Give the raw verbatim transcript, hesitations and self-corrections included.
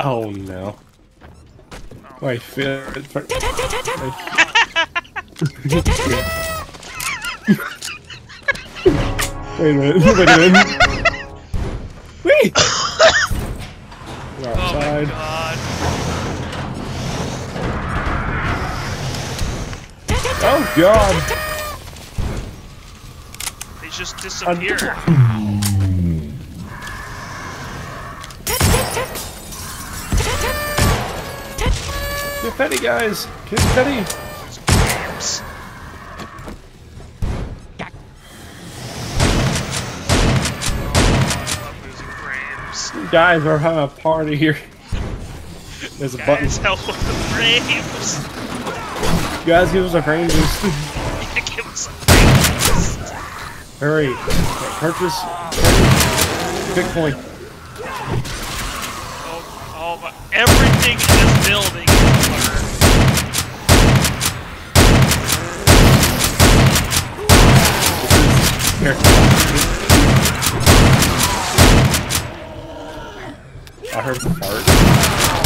Oh no. Wait, fit. Wait a minute. Wait a minute. Wait. We're outside. Oh my god. Oh god. They just disappear. Confetti, guys! Confetti! Games. I'm losing frames. Guys, we're having a party here. There's a button. Guys, help with the frames. You guys, give us a frame boost. Yeah, give us a frame boost. Hurry. Purchase. Bitcoin. Oh, oh my. Everything in this building is blurred. Here. I heard the fart.